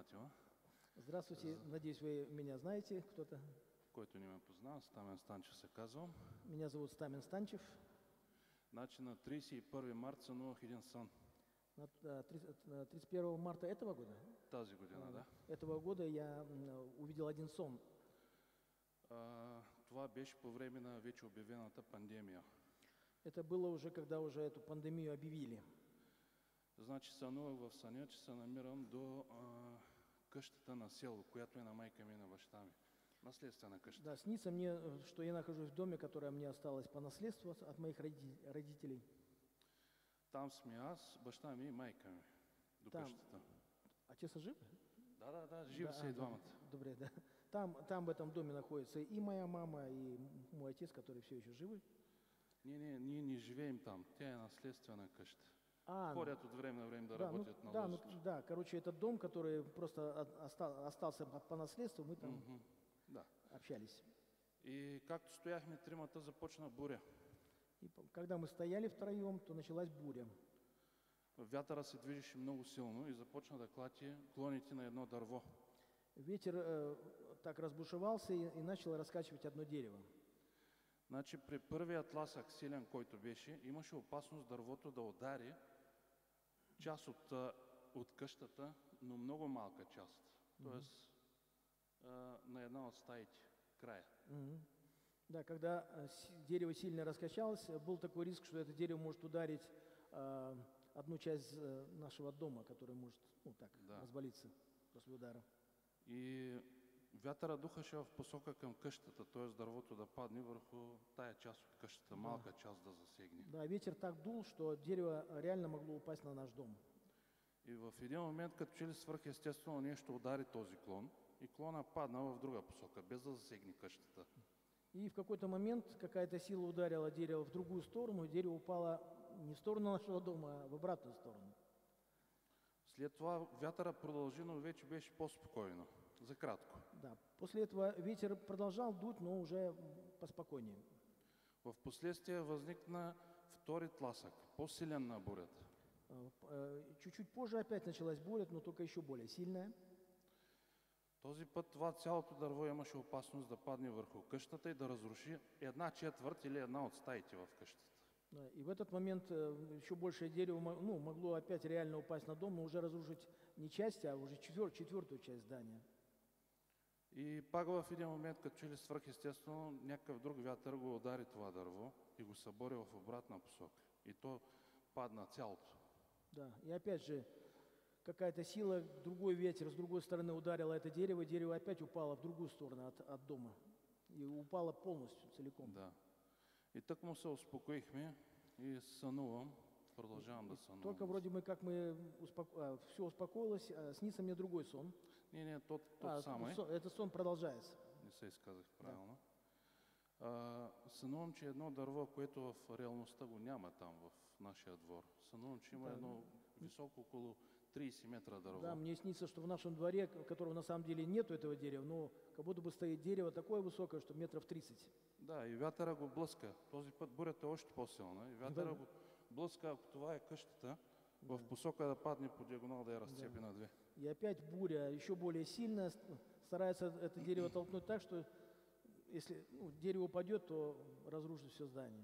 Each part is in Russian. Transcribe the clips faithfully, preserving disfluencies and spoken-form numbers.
познати ма. Здравствуйте, надеюсь, вы меня знаете, кто-то. Който не ме познава, Стамен Станчев се казвам. Меня зовут Стамен Станчев. Значи на тридесет и първи март сънувах един сън. На а, тридцать на тридцать первого марта этого года, Тази година, да. этого года я м, увидел один сон. А, това беше по време на вече обявената пандемия. Это было уже, когда уже эту пандемию объявили. Значи сънувах в съня, че се намирам до а, къщата на село, която е на майка ми и на баща ми. Наследствена къща. Да, снится мне, что я нахожусь в доме, которое мне осталось по наследству от моих роди- родителей. Там сме аз, баща ми и майка ми. До Там. къщата. Отец жив? Да, да, да, живи Да, са а, и двамата. Добре, да. Там, там в этом доме находится и моя мама, и мой отец, которые все еще живы. Ние, ние, ние не живеем там. Тя е наследствена къща. А, Ходят от време на време да, да, работят ну, на да, ну, лозото. да, короче, этот дом, который просто от- оста- остался по по наследству, мы там Мгм. Да. общались. И както стояхме тримата, започна буря. И по- когда мы стояли втроем, то началась буря. Вятъра се движеше много силно и започна да клати клоните на едно дърво. Ветер э, так разбушевался и, и начал раскачивать одно дерево. Значи при първият тласък силен, който беше, имаше опасност дървото да удари част от, а, от къщата, но много малка част. Тоест а, на една от стаите, края. Мгм. Да, когда э, с- дерево сильно раскачалось, э, был такой риск, что это дерево может ударить э, одну часть э, нашего дома, который может, ну так, Да. развалиться после удара. И вятъра духаше в посока към къщата, т.е. дървото да падне върху тая част от къщата, малка част да засегне. Да, ветер так дул, что дерево реально могло упасть на наш дом. И в един момент, като че ли свръхестествено нещо удари този клон, и клона падна в друга посока, без да засегне къщата. И в какой-то момент какая-то сила ударила дерево в другую сторону, и дерево упало не в сторону нашего дома, а в обратную сторону. След това вятъра продължи, но вече беше по-спокойно, за кратко. Да. После этого ветер продолжал дуть, но уже м, поспокойнее. В последствие възникна втори тласък, по-силен на бурята. А, п- э, Чуть-чуть позже опять началась буря, но только еще более сильная. Този път това цялото дърво имаше опасност да падне върху къщата и да разруши една четвърт или една от стаите в къщата. Да, и в этот момент э, еще большее дерево мо- ну, могло опять реально упасть на дом, но уже разрушить не часть, а уже четвер- четвертую часть здания. И пак в един момент, като че ли свръхестествено, някакъв друг вятър го удари това дърво и го събори в обратна посока. И то падна цялото. Да, и опять же какая-то сила, другой ветер с другой стороны ударило это дерево, дерево опять упало в другую сторону от, от дома. И упало полностью, целиком. Да. И так му се успокоихме и сънувам, продължавам да сънувам. Только вроде мы, как мы все успокоилось, а снится мне другой сон. Не, не, тот, тот А, самый. сон- этот сон продолжается. Не се изказах правилно. А, сънувам, че едно дърво, което в реалността го няма там, в нашия двор. Сънувам, че има едно високо около тридесет метра дърво. Да, мне снится, что в нашем дворе, к- которого на самом деле нету этого дерева, но как будто бы стоит дерево такое высокое, что метров тридцать. Да, и вятъра го блъска. Този път бурята е още по-силна. И вятъра го блъска, ако това е къщата, в посока да падне по диагонал, да я разцепи на две. И опять буря, еще более сильная, с- старается это дерево толкнуть так, что если ну, дерево упадет, то разрушит все здание.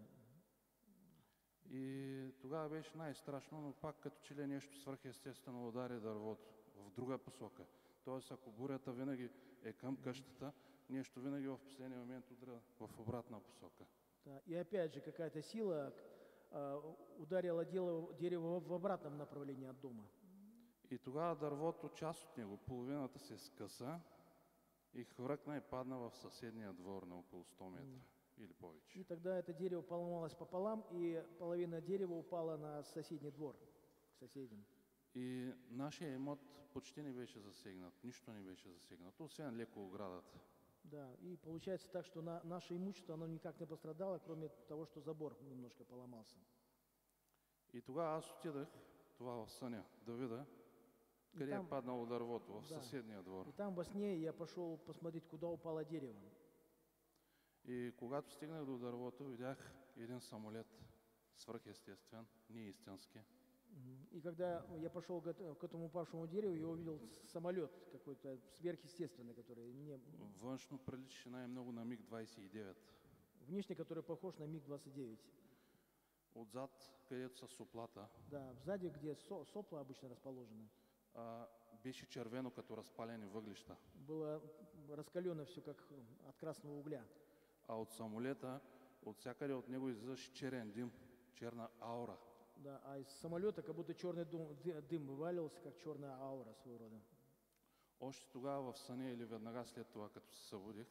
И тогава беше най-страшно, но пак като че ли нещо свръхестествено удари дървото в друга посока. Тоест, ако бурята винаги е към къщата, нещо винаги в последния момент удара в обратна посока. Да, и опять же какая-то сила а, ударила дело- дерево в обратном направлении от дома. И тогава дървото, част от него, половината се скъса и хвъркна и падна в съседния двор на около сто метра или повече. И тогда это дерево поломалось пополам, и половина дерева упала на соседний двор, к соседям. И нашия имот почти не беше засегнат, нищо не беше засегнато, освен леко оградата. Да, и получается так, что на, наше имущество, оно никак не пострадало, кроме того, что забор немножко поломался. И тогава аз отидах, това в съня, да видя къде там- е паднало дървото, в Да. съседния двор. И там во сне я пошел посмотреть, куда упало дерево. И когато стигнах до дървото, видях един самолет, свръхестествен, не истински. Мгм. И когда я пошел к эт- к этому упавшему дереву, я увидел самолет какой-то сверхъестественный, который не, Външно приличаше най-много на миг двадесет и девет. внешне, который похож на миг двадцать девять. Отзад, където са соплата, Да, сзади, где со- сопла обычно расположены, а, беше червено като разпалени въглища. было раскалено все как от красного угля. А от самолета, от всякъде от него излизаше черен дим, черна аура. Да, а из самолета как будто черный дым, ды- дым вываливался, как черная аура своего рода. Още тогава в съня или веднага след това, като се събудих,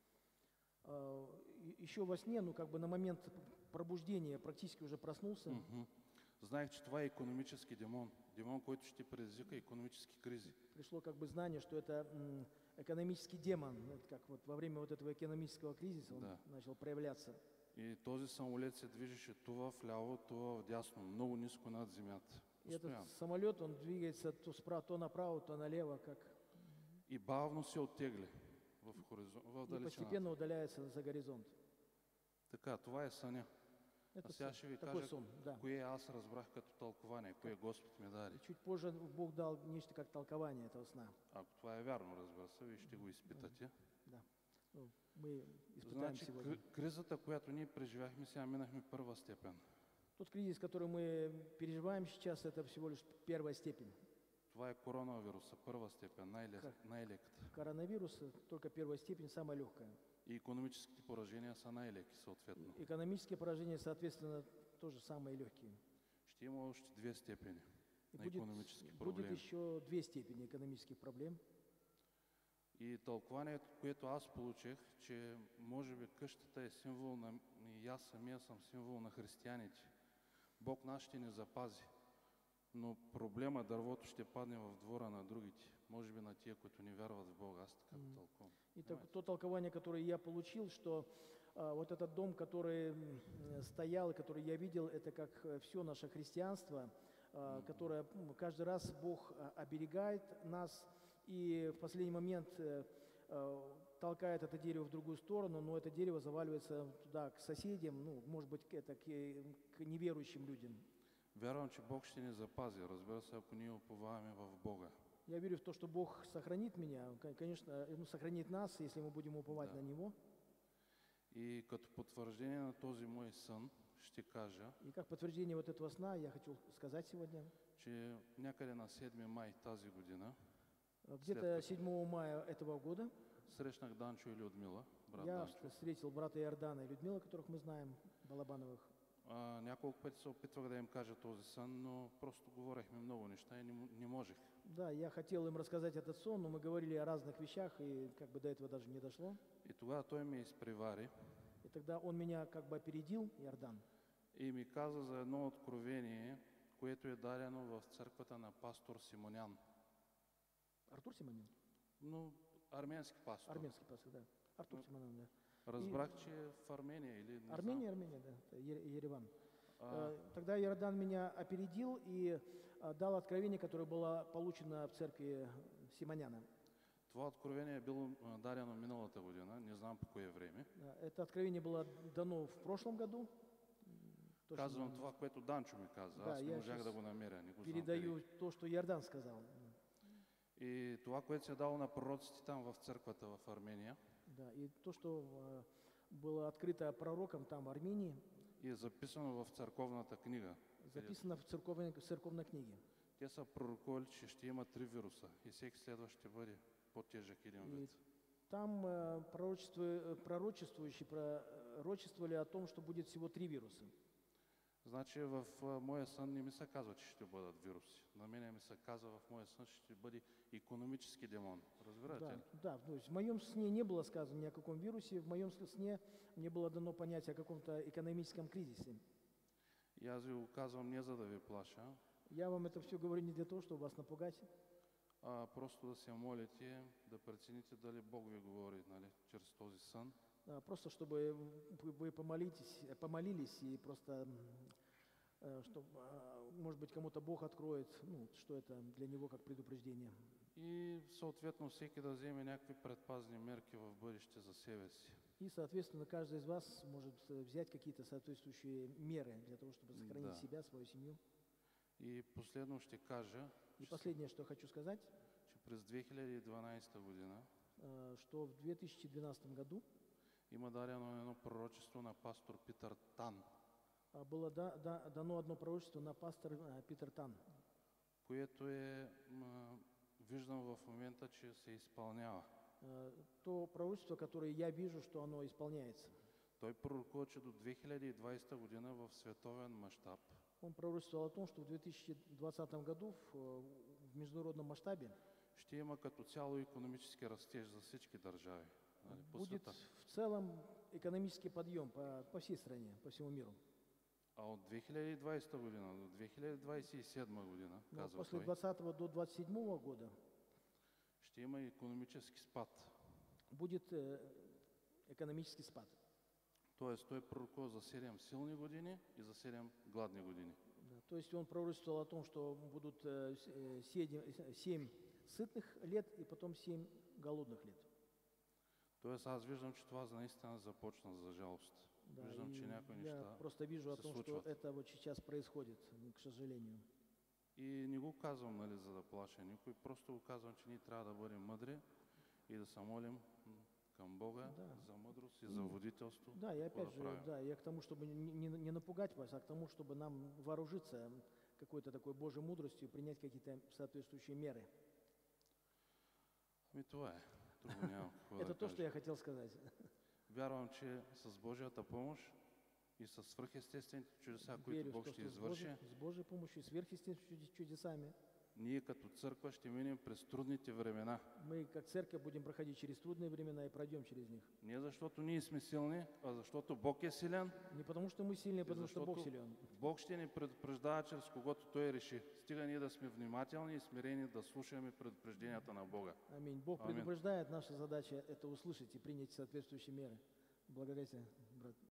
А, и- Еще во сне, ну как бы на момент пробуждения практически уже проснулся. мгм, знаех, че това е икономически демон. Демон, който ще предизвика икономически кризи. Пришло как бы знание, что это м, экономический демон. Это как вот во время вот этого экономического кризиса он Да. начал проявляться. И този самолет се движеше това вляво, това вдясно, много ниско над земята. И этот Постоянно. самолет, он двигается то, справа, то направо, то налево, как И бавно се оттегли в, хоризон... в и далечината. постепенно удаляется за горизонт. Така, това е съня. Это А сега сон, ще ви такой кажа, сон, да. кое аз разбрах като тълкование, кое Господ ми даде. И чуть позже Бог дал нечто как толкование этого сна. Ако това е вярно, разбира се, вие ще го изпитате. Да. Ну, мы испытаем Значи, сегодня. кри- кризата, която ние преживяхме, сега минахме първа степен. Тот кризис, который мы переживаем сейчас, это всего лишь первая степень. Това е коронавируса, първа степен, най-лек, Как? най-леката. Коронавирус э, только первая степень, самая легкая. И икономическите поражения са най-леки, съответно. Экономические поражения, соответственно, тоже самые легкие. Ще има още две степени И на будет, икономически будет проблеми. еще две степени экономических проблем. И тълкованието, което аз получих, че може би къщата е символ на... И аз самия съм символ на християните. Бог наш ще ни запази. Но проблема, дървото ще падне в двора на другите. Може би на тия, които не вярват в Бога. Аз така го тълкувам. И так- то толкование, которое я получил, что а, вот этот дом, который м, э, стоял, и который я видел, это как все наше христианство, а, которое м, каждый раз Бог а, оберегает нас и в последний момент э, э, толкает это дерево в другую сторону, но это дерево заваливается туда, к соседям, ну, может быть, к, это, к, э, к неверующим людям. Вярвам, че Бог ще ни запази. Разбира се, ако ние уповаваме в Бога. Я верю в то, что Бог сохранит меня, кон- конечно, э, ну, сохранит нас, если мы будем уповать Да. на Него. И като потвърждение на този мой сън, ще кажа, И как подтверждение вот этого сна я хочу сказать сегодня. че някъде на седми май тази година Э, Где-то След- седьмого мая этого года срещнах Данчо и Людмила, брат я Данчо. встретил брата Иордана и Людмила, которых мы знаем, Балабановых. А, няколко пъти се опитвах да им кажа този сън, но просто говорехме много неща и не, м- не можех. Да, я хотел им рассказать этот сон, но мы говорили о разных вещах, и как бы до этого даже не дошло. И тогава той ме изпревари И тогда он меня как бы опередил, Иордан, и ми каза за едно откровение, което е дадено в църквата на пастор Симонян. Артур Симонин, Но арменски пастор. армянский пастор, да. Артур Ну, Симонин, да. Разбрах, че е в Армения или не Армения, Армения, да, это Е- Ереван. знам. А, Э, Тогда Иордан меня опередил и а, дал откровение, которое было получено в церкви Симоняна. това откровение е било а, дадено миналата година, не знам по кое време. Да, это откровение было дано в прошлом году. М, точно Казвам това, което Данчо ми каза. Да, Аз не я можах щас да го намеря, не го знам передаю къде. то, что Иордан сказал. И това, което се е дало на пророците там в църквата в Армения, Да, и то, что э, было открыто пророком там в Армении, и е записано в църковната книга. записано в церковной, в церковной книге. Те са пророкували, че ще има три вируса и всеки следващ ще бъде по-тежък един И вид. там э, пророчество, э, пророчествующие пророчествовали о том, что будет всего три вируса. Значи в а, моя сън не ми се казва, че ще бъдат вируси. На мене ми се казва в моя сън, че ще бъде икономически демон. Разбирате Да, ли? да, то есть в моем сне не было сказано ни о каком вирусе, в моем сне мне было дано понятие о каком-то экономическом кризисе. И аз ви го казвам не за да ви плаша, Я вам это все говорю не для того, чтобы вас напугать, а просто да се молите, да прецените дали Бог ви говори, нали, чрез този сън. а, просто чтобы вы вы помолитесь, э, помолились и просто, чтобы, может быть, кому-то Бог откроет, ну, что это для него как предупреждение. И съответно всеки да вземе някакви предпазни мерки в бъдеще за себе си. И, соответственно, каждый из вас может э, взять какие-то соответствующие меры для того, чтобы сохранить Да. себя, свою семью. И последно ще кажа, И че, последнее, что хочу сказать, че през две хиляди и дванадесета година э, что в две тысячи двенадцатом году има дадено едно пророчество на пастор Питър Тан, а, было да- да- дано одно пророчество на пастор а, Питер Тан, което е, м, виждам в момента, че се изпълнява. Э, то пророчество, которое я вижу, что оно исполняется. Той пророкува, че до две хиляди и двадесета година в световен мащаб Он пророчествовал о том, что в две тысячи двадцатом году в, э, в международном масштабе ще има като цяло икономически растеж за всички държави, нали, по будет света. в целом экономический подъем по, по всей стране, по всему миру. А от две хиляди и двадесета година до две хиляди двадесет и седма година, Но казва после той, двадцатого до двадцать седьмого года ще има икономически спад. будет э, экономический спад. Тоест той пророкува за седем силни години и за седем гладни години. Да, то есть он пророчествовал о том, что будут э, с- э, седем- э, семь сытых лет и потом семь голодных лет. Тоест аз виждам, че това за наистина започна за жалост. Да, Виждам, и че някои я неща просто вижу о се том, что случват. это вот сейчас происходит, м, к сожалению. И не го казвам, нали, за да плаша никой, просто го казвам, че ние трябва да бъдем мъдри и да се молим м, към Бога Да. за мъдрост и за водителство. Да, и какво опять да же, правим. да, я к тому, чтобы не, не- не напугать вас, а к тому, чтобы нам вооружиться какой-то такой Божьей мудростью, принять какие-то соответствующие меры. Ами това е. Друго нямам какво Это да то, что кажа. я хотел сказать. Вярвам, че с Божията помощ и с свръхестествените чудеса, които Верю в Бог то, ще что с Божьей, извърши, с Божьей помощью, сверхъестественными чудесами, ние като църква ще минем през трудните времена. мы как церковь будем проходить через трудные времена и пройдем через них. Не защото ние сме силни, а защото Бог е силен. Не потому, что мы сильные, а И потому что Бог защото силен. Бог ще ни предупреждава, чрез когото Той реши. Стига ние да сме внимателни и смирени да слушаме предупрежденията на Бога. Аминь. Бог Аминь. предупреждает, наша задача это услышать и принять соответствующие меры. Благодарю тебя, брат.